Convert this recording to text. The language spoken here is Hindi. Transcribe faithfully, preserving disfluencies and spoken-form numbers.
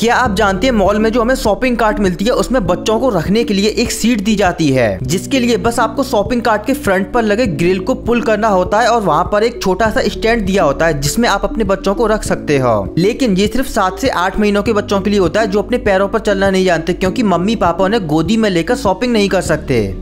क्या आप जानते हैं मॉल में जो हमें शॉपिंग कार्ट मिलती है उसमें बच्चों को रखने के लिए एक सीट दी जाती है, जिसके लिए बस आपको शॉपिंग कार्ट के फ्रंट पर लगे ग्रिल को पुल करना होता है और वहाँ पर एक छोटा सा स्टैंड दिया होता है जिसमें आप अपने बच्चों को रख सकते हो। लेकिन ये सिर्फ सात से आठ महीनों के बच्चों के लिए होता है जो अपने पैरों पर चलना नहीं जानते, क्योंकि मम्मी पापा उन्हें गोदी में लेकर शॉपिंग नहीं कर सकते।